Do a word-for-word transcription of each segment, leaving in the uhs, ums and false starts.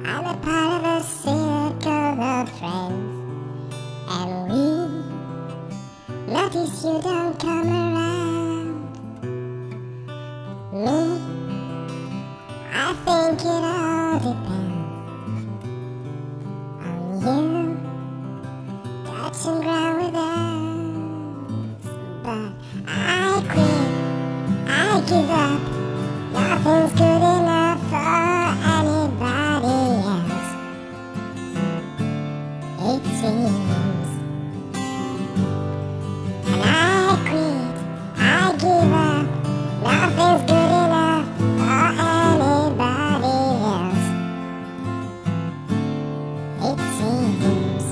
I'm a part of a circle of friends, and we notice you don't come around. Me, I think it all depends on you touching ground with us. But I quit, I give up. Nothing's good enough for anybody else, it seems. And I quit, I give up. Nothing's good enough for anybody else, it seems.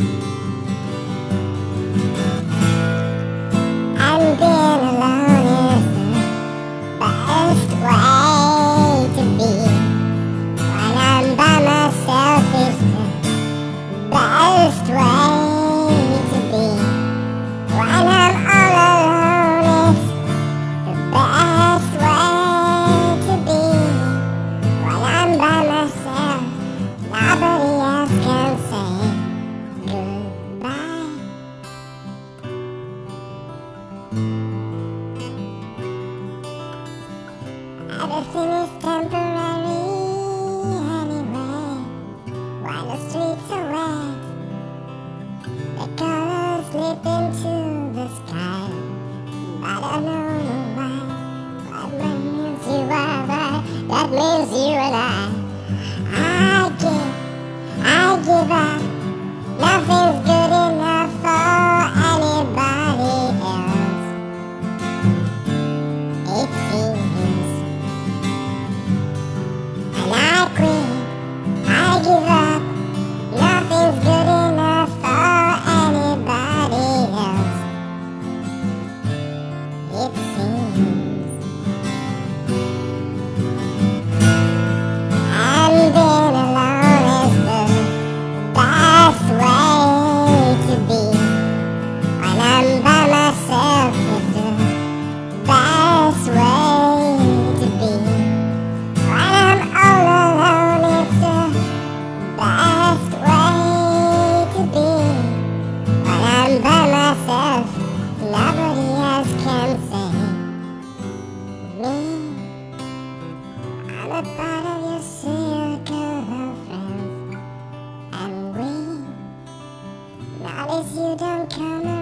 And being alone is the best way to be. When I'm by myself is the best way to be. When I'm all alone is the best way to be. When I'm by myself, nobody else can say goodbye. Everything is temporary anyway. While the streets are wet, the colors slip into the sky. But I don't know why. That means you are right. That means you and I. I give, I give up. Nothing's good enough for anybody else, it seems. And I quit, I give up. Nothing's good enough for anybody else, it seems. And being alone is the best way to be. When I'm by myself is the best way to be. When I'm all alone, it's the best way to be. When I'm by myself, nobody else can say me. I'm a part of your circle of friends, and we notice you don't come around.